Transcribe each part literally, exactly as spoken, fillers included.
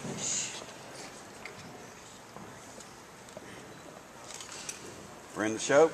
Friend of the show.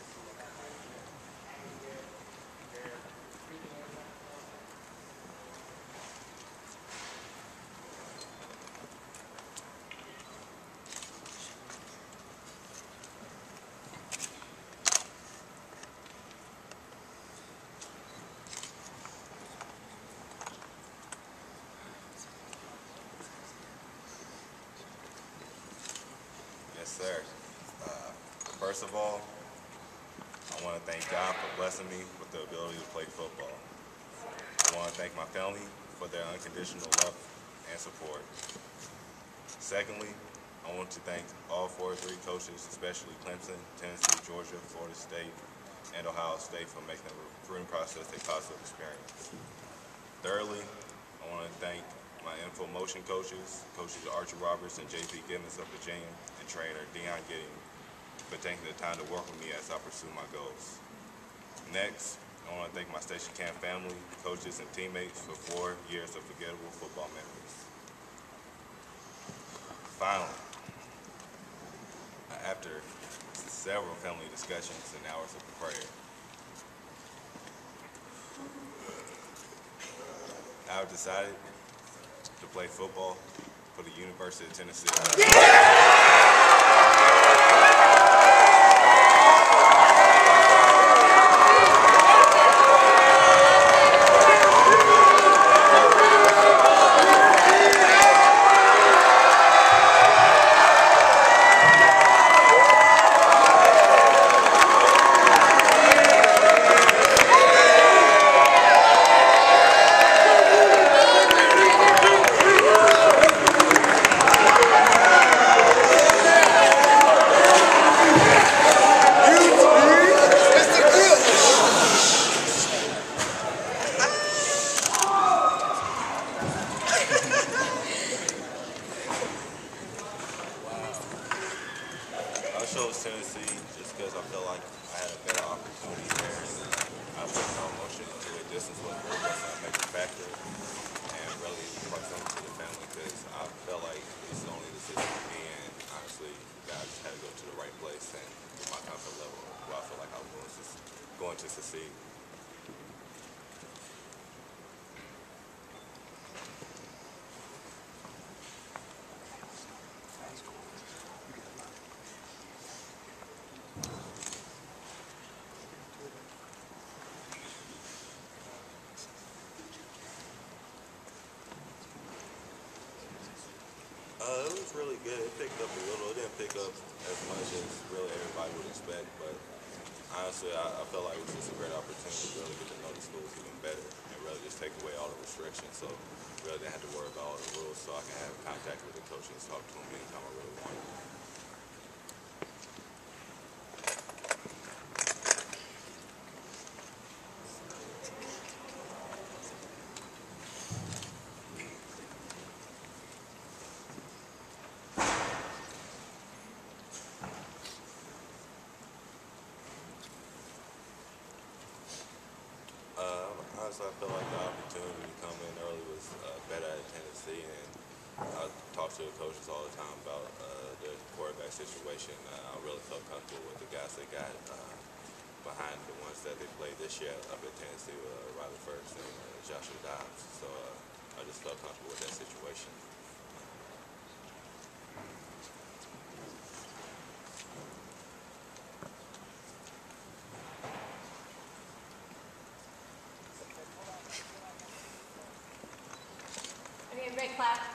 Yes, sir. Uh, first of all, I want to thank God for blessing me with the ability to play football. I want to thank my family for their unconditional love and support. Secondly, I want to thank all four three coaches, especially Clemson, Tennessee, Georgia, Florida State, and Ohio State for making the recruiting process a positive experience. Thirdly, I want to thank my info motion coaches, coaches Archie Roberts and J P Gibbons of Virginia, and trainer Dion Gidding for taking the time to work with me as I pursue my goals. Next, I want to thank my Station Camp family, coaches, and teammates for four years of forgettable football memories. Finally, after several family discussions and hours of prayer, I've decided to play football for the University of Tennessee. I chose Tennessee just because I felt like I had a better opportunity there, and I put no emotion into it. Distance was really wasn't a major factor, and really proximity to the family, because I felt like it's the only decision for me, and honestly, I just had to go to the right place and get my comfort level where I feel like I was going to, going to succeed. Uh, it was really good. It picked up a little. It didn't pick up as much as really everybody would expect, but honestly, I, I felt like it was just a great opportunity to really get to know the schools even better and really just take away all the restrictions. So really didn't have to worry about all the rules, so I can have contact with the coaches and talk to them anytime I really want. Um, honestly, I feel like the opportunity to come in early was uh, better at Tennessee, and I talk to the coaches all the time about uh, the quarterback situation. Uh, I really felt comfortable with the guys they got uh, behind the ones that they played this year up at Tennessee with uh, Riley First and uh, Josh Malone. So uh, I just felt comfortable with that situation. Okay, great clap.